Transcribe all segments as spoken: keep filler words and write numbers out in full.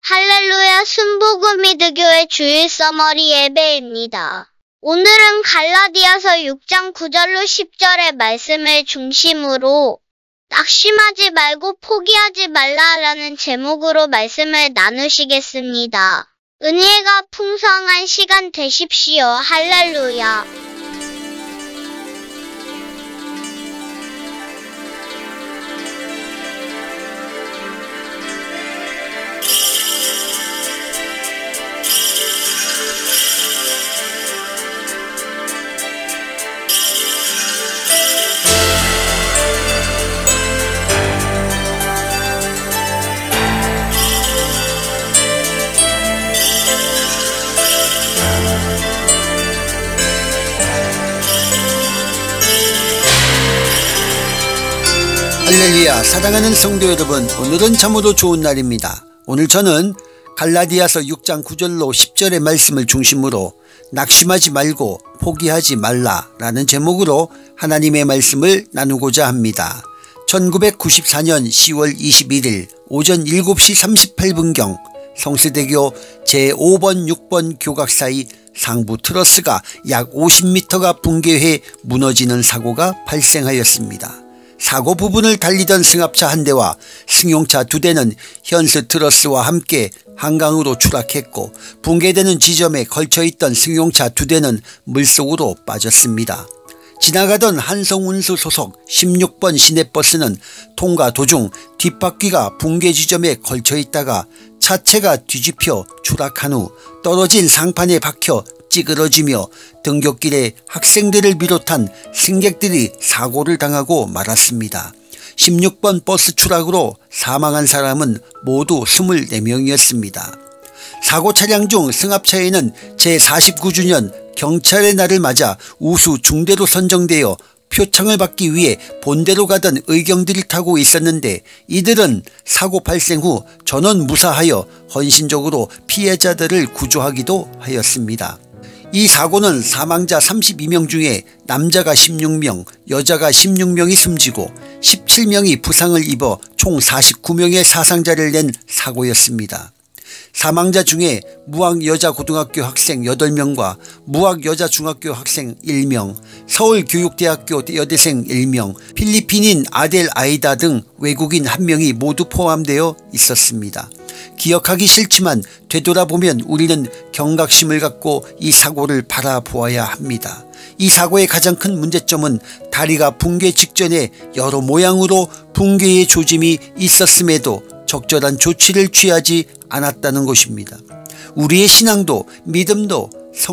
할렐루야 순복음미드교회 주일 서머리 예배입니다. 오늘은 갈라디아서 육 장 구 절로 십 절의 말씀을 중심으로 낙심하지 말고 포기하지 말라라는 제목으로 말씀을 나누시겠습니다. 은혜가 풍성한 시간 되십시오. 할렐루야. 할렐루야. 사랑하는 성도 여러분, 오늘은 참으로 좋은 날입니다. 오늘 저는 갈라디아서 육 장 구 절로 십 절의 말씀을 중심으로 낙심하지 말고 포기하지 말라 라는 제목으로 하나님의 말씀을 나누고자 합니다. 천구백구십사 년 시월 이십일일 오전 일곱 시 삼십팔 분경 성수대교 제오 번 육 번 교각 사이 상부 트러스가 약 오십 미터가 붕괴해 무너지는 사고가 발생하였습니다. 사고 부분을 달리던 승합차 한 대와 승용차 두 대는 현수 트러스와 함께 한강으로 추락했고, 붕괴되는 지점에 걸쳐있던 승용차 두 대는 물속으로 빠졌습니다. 지나가던 한성운수 소속 십육 번 시내버스는 통과 도중 뒷바퀴가 붕괴 지점에 걸쳐있다가 차체가 뒤집혀 추락한 후 떨어진 상판에 박혀 찌그러지며 등굣길에 학생들을 비롯한 승객들이 사고를 당하고 말았습니다. 십육 번 버스 추락으로 사망한 사람은 모두 이십사 명이었습니다. 사고 차량 중 승합차에는 제사십구 주년 경찰의 날을 맞아 우수 중대로 선정되어 표창을 받기 위해 본대로 가던 의경들이 타고 있었는데, 이들은 사고 발생 후 전원 무사하여 헌신적으로 피해자들을 구조하기도 하였습니다. 이 사고는 사망자 삼십이 명 중에 남자가 십육 명, 여자가 십육 명이 숨지고 십칠 명이 부상을 입어 총 사십구 명의 사상자를 낸 사고였습니다. 사망자 중에 무학여자고등학교 학생 여덟 명과 무학여자중학교 학생 일 명, 서울교육대학교 여대생 일 명, 필리핀인 아델 아이다 등 외국인 한 명이 모두 포함되어 있었습니다. 기억하기 싫지만 되돌아보면 우리는 경각심을 갖고 이 사고를 바라보아야 합니다. 이 사고의 가장 큰 문제점은 다리가 붕괴 직전에 여러 모양으로 붕괴의 조짐이 있었음에도 적절한 조치를 취하지 않았다는 것입니다. 우리의 신앙도 믿음도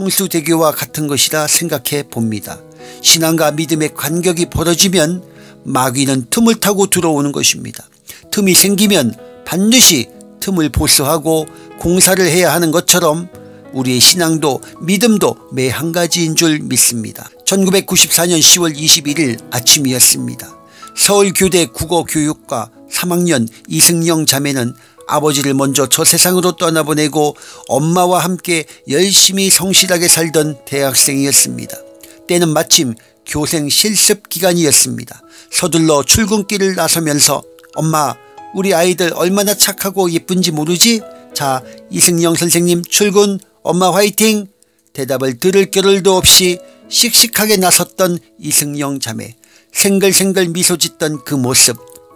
성수대교와 같은 것이라 생각해 봅니다. 신앙과 믿음의 간격이 벌어지면 마귀는 틈을 타고 들어오는 것입니다. 틈이 생기면 반드시 틈을 보수하고 공사를 해야 하는 것처럼 우리의 신앙도 믿음도 매 한 가지인 줄 믿습니다. 천구백구십사 년 시월 이십일일 아침이었습니다. 서울교대 국어교육과 삼 학년 이승영 자매는 아버지를 먼저 저 세상으로 떠나보내고 엄마와 함께 열심히 성실하게 살던 대학생이었습니다. 때는 마침 교생 실습 기간이었습니다. 서둘러 출근길을 나서면서 엄마, 우리 아이들 얼마나 착하고 예쁜지 모르지? 자, 이승영 선생님 출근, 엄마 화이팅! 대답을 들을 겨를도 없이 씩씩하게 나섰던 이승영 자매. 생글생글 미소 짓던 그 모습,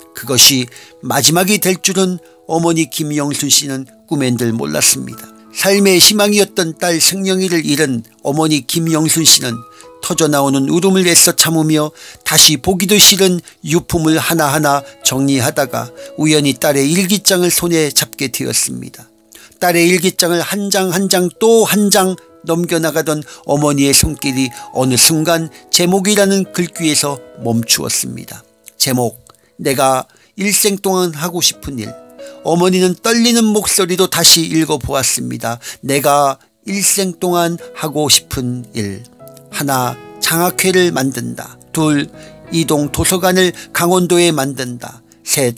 그것이 마지막이 될 줄은 어머니 김영순 씨는 꿈엔들 몰랐습니다. 삶의 희망이었던 딸 승영이를 잃은 어머니 김영순 씨는 터져나오는 울음을 애써 참으며 다시 보기도 싫은 유품을 하나하나 정리하다가 우연히 딸의 일기장을 손에 잡게 되었습니다. 딸의 일기장을 한 장 한 장 또 한 장 넘겨나가던 어머니의 손길이 어느 순간 제목이라는 글귀에서 멈추었습니다. 제목, 내가 일생 동안 하고 싶은 일. 어머니는 떨리는 목소리로 다시 읽어보았습니다. 내가 일생 동안 하고 싶은 일. 하나, 장학회를 만든다. 둘, 이동 도서관을 강원도에 만든다. 셋,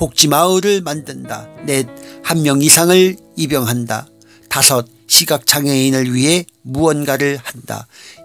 복지마을을 만든다. 넷, 한 명 이상을 입영한다. 다섯, 시각장애인을 위해 무언가를 한다.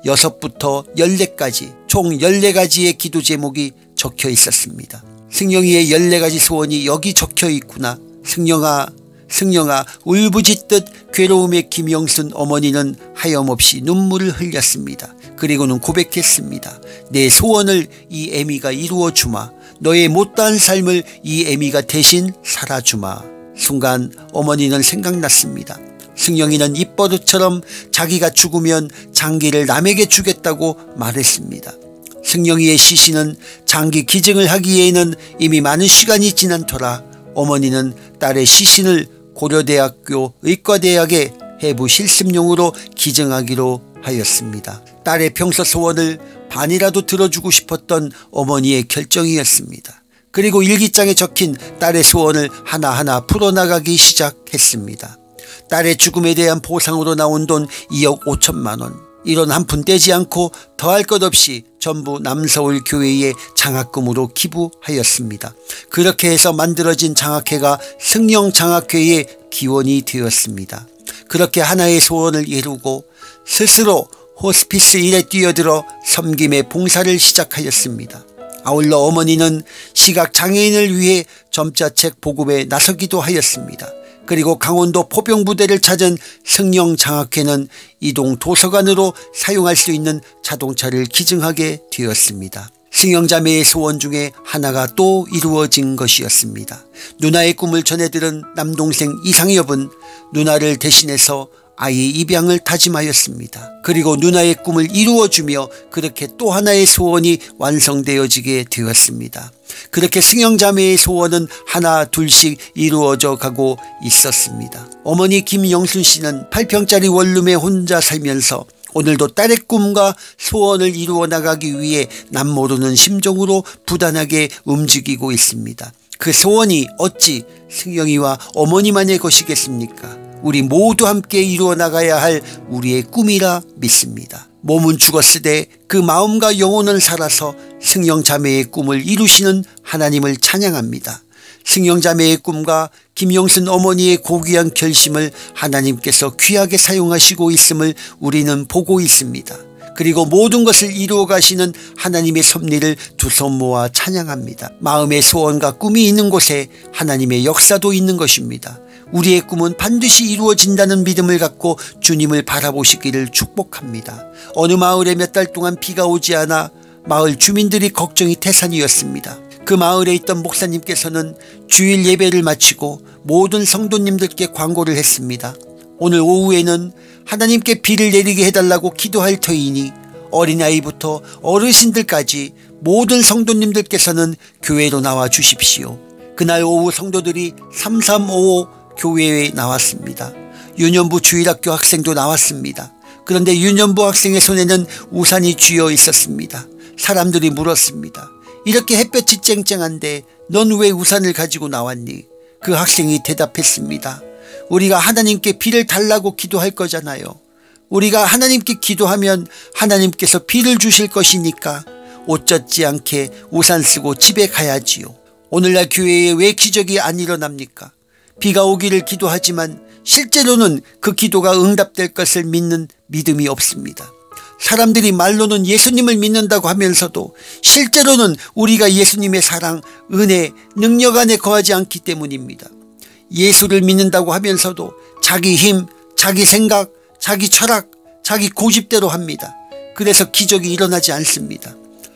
여섯부터 열네까지 총 열네 가지의 기도 제목이 적혀 있었습니다. 승영이의 열네 가지 소원이 여기 적혀 있구나. 승영아, 승영아 울부짖듯 괴로움에 김영순 어머니는 하염없이 눈물을 흘렸습니다. 그리고는 고백했습니다. 내 소원을 이 애미가 이루어주마. 너의 못다한 삶을 이 애미가 대신 살아주마. 순간 어머니는 생각났습니다. 승영이는 입버릇처럼 자기가 죽으면 장기를 남에게 주겠다고 말했습니다. 승영이의 시신은 장기 기증을 하기에는 이미 많은 시간이 지난 터라 어머니는 딸의 시신을 고려대학교 의과대학에 해부 실습용으로 기증하기로 하였습니다. 딸의 평소 소원을 반이라도 들어주고 싶었던 어머니의 결정이었습니다. 그리고 일기장에 적힌 딸의 소원을 하나하나 풀어나가기 시작했습니다. 딸의 죽음에 대한 보상으로 나온 돈 이억 오천만 원. 이런 한 푼 떼지 않고 더할 것 없이 전부 남서울 교회에 장학금으로 기부하였습니다. 그렇게 해서 만들어진 장학회가 승영장학회의 기원이 되었습니다. 그렇게 하나의 소원을 이루고 스스로 호스피스 일에 뛰어들어 섬김의 봉사를 시작하였습니다. 아울러 어머니는 시각장애인을 위해 점자책 보급에 나서기도 하였습니다. 그리고 강원도 포병부대를 찾은 승영장학회는 이동 도서관으로 사용할 수 있는 자동차를 기증하게 되었습니다. 승영자매의 소원 중에 하나가 또 이루어진 것이었습니다. 누나의 꿈을 전해들은 남동생 이상엽은 누나를 대신해서 아이 입양을 다짐하였습니다. 그리고 누나의 꿈을 이루어주며 그렇게 또 하나의 소원이 완성되어지게 되었습니다. 그렇게 승영자매의 소원은 하나 둘씩 이루어져 가고 있었습니다. 어머니 김영순 씨는 팔 평짜리 원룸에 혼자 살면서 오늘도 딸의 꿈과 소원을 이루어 나가기 위해 남모르는 심정으로 부단하게 움직이고 있습니다. 그 소원이 어찌 승영이와 어머니만의 것이겠습니까? 우리 모두 함께 이루어 나가야 할 우리의 꿈이라 믿습니다. 몸은 죽었으되 그 마음과 영혼은 살아서 승영자매의 꿈을 이루시는 하나님을 찬양합니다. 승영자매의 꿈과 김영순 어머니의 고귀한 결심을 하나님께서 귀하게 사용하시고 있음을 우리는 보고 있습니다. 그리고 모든 것을 이루어 가시는 하나님의 섭리를 두 손 모아 찬양합니다. 마음의 소원과 꿈이 있는 곳에 하나님의 역사도 있는 것입니다. 우리의 꿈은 반드시 이루어진다는 믿음을 갖고 주님을 바라보시기를 축복합니다. 어느 마을에 몇 달 동안 비가 오지 않아 마을 주민들이 걱정이 태산이었습니다. 그 마을에 있던 목사님께서는 주일 예배를 마치고 모든 성도님들께 광고를 했습니다. 오늘 오후에는 하나님께 비를 내리게 해달라고 기도할 터이니 어린아이부터 어르신들까지 모든 성도님들께서는 교회로 나와 주십시오. 그날 오후 성도들이 삼삼오오 교회에 나왔습니다. 유년부 주일학교 학생도 나왔습니다. 그런데 유년부 학생의 손에는 우산이 쥐어 있었습니다. 사람들이 물었습니다. 이렇게 햇볕이 쨍쨍한데 넌 왜 우산을 가지고 나왔니? 그 학생이 대답했습니다. 우리가 하나님께 비를 달라고 기도할 거잖아요. 우리가 하나님께 기도하면 하나님께서 비를 주실 것이니까 옷 젖지 않게 우산 쓰고 집에 가야지요. 오늘날 교회에 왜 기적이 안 일어납니까? 비가 오기를 기도하지만 실제로는 그 기도가 응답될 것을 믿는 믿음이 없습니다. 사람들이 말로는 예수님을 믿는다고 하면서도 실제로는 우리가 예수님의 사랑, 은혜, 능력 안에 거하지 않기 때문입니다. 예수를 믿는다고 하면서도 자기 힘, 자기 생각, 자기 철학, 자기 고집대로 합니다. 그래서 기적이 일어나지 않습니다.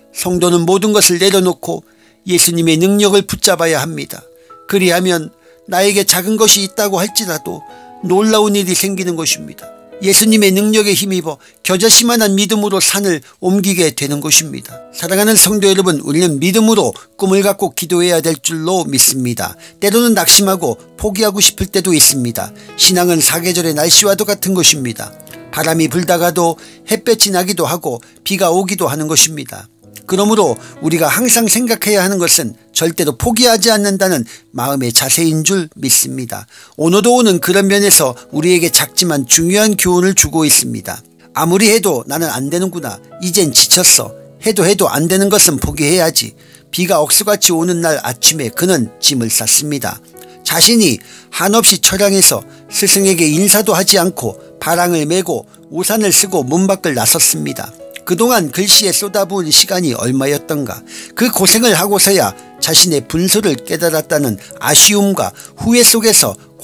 성도는 모든 것을 내려놓고 예수님의 능력을 붙잡아야 합니다. 그리하면 나에게 작은 것이 있다고 할지라도 놀라운 일이 생기는 것입니다. 예수님의 능력에 힘입어 겨자씨만한 믿음으로 산을 옮기게 되는 것입니다. 사랑하는 성도 여러분, 우리는 믿음으로 꿈을 갖고 기도해야 될 줄로 믿습니다. 때로는 낙심하고 포기하고 싶을 때도 있습니다. 신앙은 사계절의 날씨와도 같은 것입니다. 바람이 불다가도 햇볕이 나기도 하고 비가 오기도 하는 것입니다. 그러므로 우리가 항상 생각해야 하는 것은 절대로 포기하지 않는다는 마음의 자세인 줄 믿습니다. 오늘도 오는 그런 면에서 우리에게 작지만 중요한 교훈을 주고 있습니다. 아무리 해도 나는 안 되는구나. 이젠 지쳤어. 해도 해도 안 되는 것은 포기해야지. 비가 억수같이 오는 날 아침에 그는 짐을 쌌습니다. 자신이 한없이 처량해서 스승에게 인사도 하지 않고 바랑을 메고 우산을 쓰고 문 밖을 나섰습니다. 그동안 글씨에 쏟아부은 시간이 얼마였던가. 그 고생을 하고서야 자신의 분수를 깨달았다는 아쉬움과 후회 속에서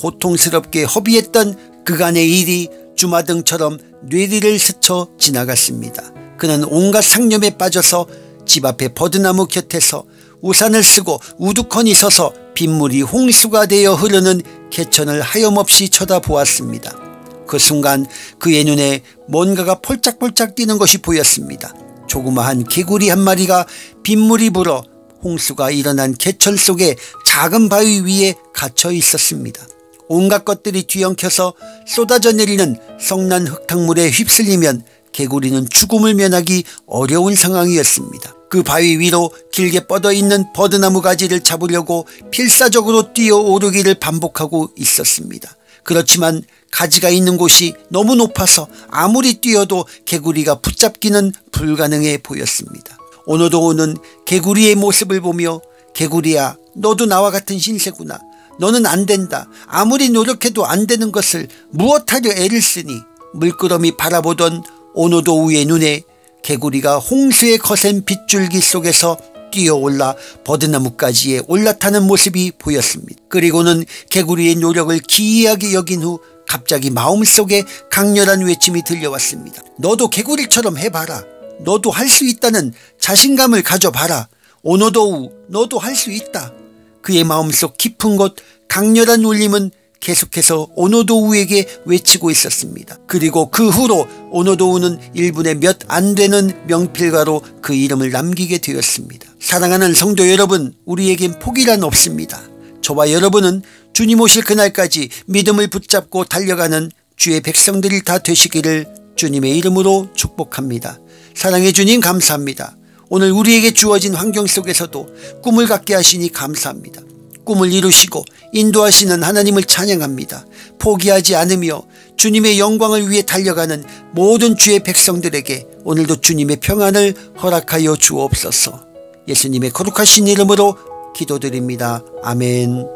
고통스럽게 허비했던 그간의 일이 주마등처럼 뇌리를 스쳐 지나갔습니다. 그는 온갖 상념에 빠져서 집 앞에 버드나무 곁에서 우산을 쓰고 우두커니 서서 빗물이 홍수가 되어 흐르는 개천을 하염없이 쳐다보았습니다. 그 순간 그의 눈에 뭔가가 폴짝폴짝 뛰는 것이 보였습니다. 조그마한 개구리 한 마리가 빗물이 불어 홍수가 일어난 개천 속의 작은 바위 위에 갇혀 있었습니다. 온갖 것들이 뒤엉켜서 쏟아져 내리는 성난 흙탕물에 휩쓸리면 개구리는 죽음을 면하기 어려운 상황이었습니다. 그 바위 위로 길게 뻗어 있는 버드나무 가지를 잡으려고 필사적으로 뛰어오르기를 반복하고 있었습니다. 그렇지만 가지가 있는 곳이 너무 높아서 아무리 뛰어도 개구리가 붙잡기는 불가능해 보였습니다. 오노도우는 개구리의 모습을 보며 개구리야, 너도 나와 같은 신세구나. 너는 안 된다. 아무리 노력해도 안 되는 것을 무엇하려 애를 쓰니. 물끄러미 바라보던 오노도우의 눈에 개구리가 홍수의 거센 빗줄기 속에서 뛰어올라 버드나무가지에 올라타는 모습이 보였습니다. 그리고는 개구리의 노력을 기이하게 여긴 후 갑자기 마음속에 강렬한 외침이 들려왔습니다. 너도 개구리처럼 해봐라. 너도 할 수 있다는 자신감을 가져봐라. 오노도우, 너도 할 수 있다. 그의 마음속 깊은 곳 강렬한 울림은 계속해서 오노도우에게 외치고 있었습니다. 그리고 그 후로 오노도우는 일분에 몇 안 되는 명필가로 그 이름을 남기게 되었습니다. 사랑하는 성도 여러분, 우리에겐 포기란 없습니다. 저와 여러분은 주님 오실 그날까지 믿음을 붙잡고 달려가는 주의 백성들이 다 되시기를 주님의 이름으로 축복합니다. 사랑해 주님 감사합니다. 오늘 우리에게 주어진 환경 속에서도 꿈을 갖게 하시니 감사합니다. 꿈을 이루시고 인도하시는 하나님을 찬양합니다. 포기하지 않으며 주님의 영광을 위해 달려가는 모든 주의 백성들에게 오늘도 주님의 평안을 허락하여 주옵소서. 예수님의 거룩하신 이름으로 기도드립니다. 아멘.